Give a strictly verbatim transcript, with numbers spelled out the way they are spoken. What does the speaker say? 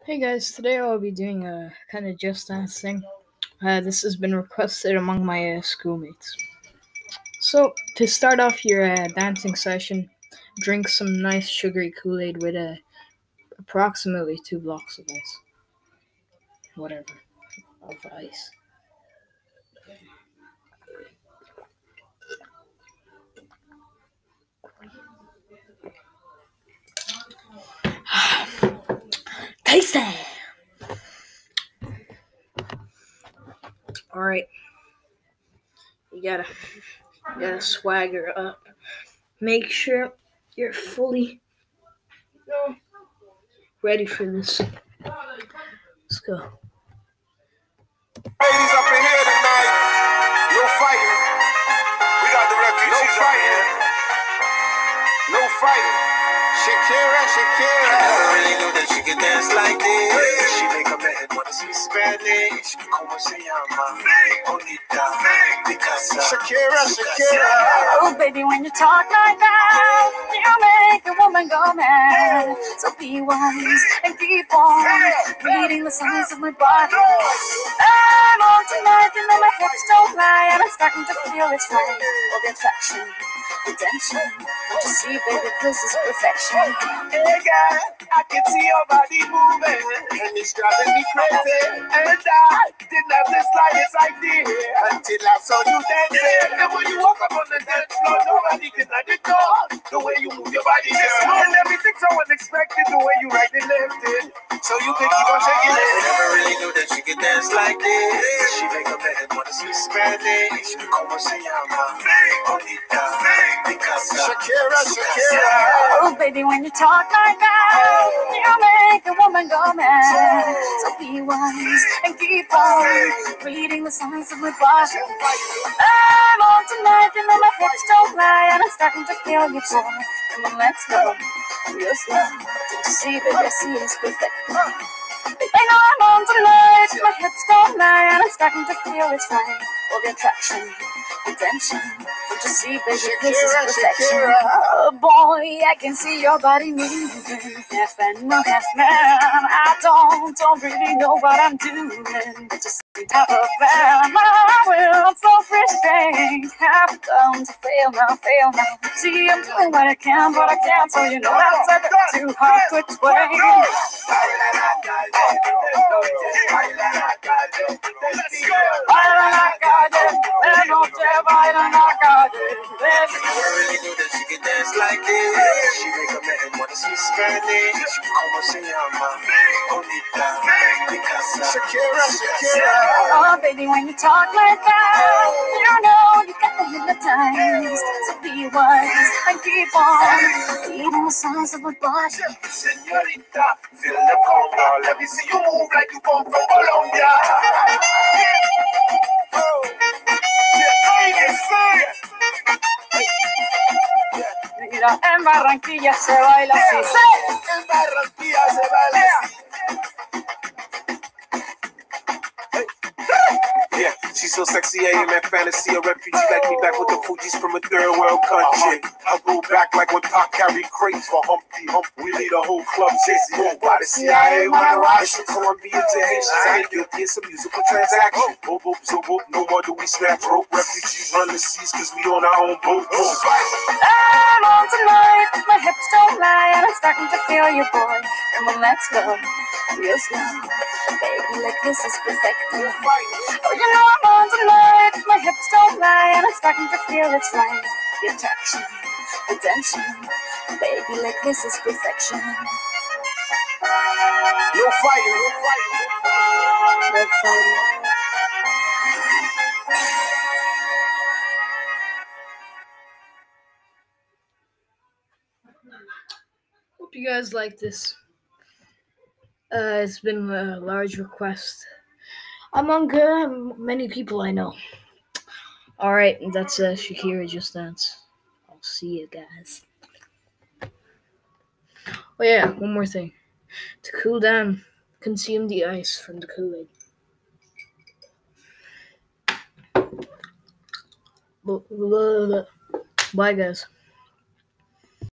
Hey guys, today I'll be doing a kind of just dance thing. Uh, this has been requested among my uh, schoolmates. So, to start off your uh, dancing session, drink some nice sugary Kool-Aid with uh, approximately two blocks of ice. Whatever, of ice. Taste it! Alright, you gotta, you gotta swagger up. Make sure you're fully you know, ready for this. Let's go. Ladies up in here tonight, no fighting. We got the refugees no fighting. No fighting. Shakira, Shakira. I never really knew that she could dance like this. She make a man wanna speak Spanish. Como se llama? Bonita. Because Shakira, Shakira. Oh, baby, when you talk like that, you make a woman go mad. So be wise and keep on reading the signs of my body. I'm on tonight, you know my hips don't lie, and I'm starting to feel it's right. All the attraction, the tension. Don't you see, baby, this is perfection. Hey, girl, I can see your body moving, and it's driving me crazy. And I didn't have the slightest idea until I saw you dancing. And when you walk up on the dance floor, nobody can ignore the way you move your body, girl. And everything's so unexpected, the way you right and left it. So you can keep on shaking it. I never really knew that she could dance like this. She make a man wanna speak Spanish. Como se llama? Bonita. Because Shakira, Shakira. Oh, baby, when you talk like that, you make a woman go mad. So be wise and keep on reading the signs of my body. I'm on tonight, you know my hips don't lie, and I'm starting to feel you, boy. Come on, let's go real slow. Don't you see, baby, I see it's perfect. I know I'm on tonight, my hips don't lie, and I'm starting to feel it's right. All the attraction, the tension. Don't you see, baby, this is perfection. Oh boy, I can see your body moving, half animal, half man. I don't, don't really know what I'm doing, but just top of man. My will, I'm so restrained. Have come to fail now, fail now. See, I'm doing what I can, but I can't, so you know that's a bit too hard to explain. Baila la calle, de noche baila la calle. I never really knew that she could dance like this. She make a man wanna speak Spanish. Como se llama? Bonita. Because Shakira, Shakira. Oh, baby, when you talk like that, you know you got me hypnotized. So be wise and keep on reading the signs of my body. Señorita, feel the conga. Let me see you move like you come from Colombia. Oh, yeah, yes, sir. Mira, en Barranquilla se baila así. En Barranquilla se baila así. Yeah, she's so sexy, I am at fantasy. A refugee like me back with the Fugees from a third world country. I go back like when Pac carried crates for Humpty Hump. We lead a whole club dizzy. Why the C I A wanna rise from Colombia to Haitians? I ain't guilty of some musical transaction. Boop, boop, so boop, no more do we snap rope. Refugees run the seas cause we on our own boat. I'm on tonight, my hips don't lie, and I'm starting to feel you, boy. Come on, let's go real slow. Baby, like this is perfect. Oh, you know I'm on tonight, my hips don't lie, and I'm starting to feel it's right. The attraction, the tension. Baby, like this is perfection. No fighting, no fighting. No fighting. Hope you guys like this. Uh, it's been a large request among uh, many people I know. Alright, that's uh, Shakira Just Dance. I'll see you guys. Oh yeah, one more thing. To cool down, consume the ice from the Kool-Aid. Bye guys.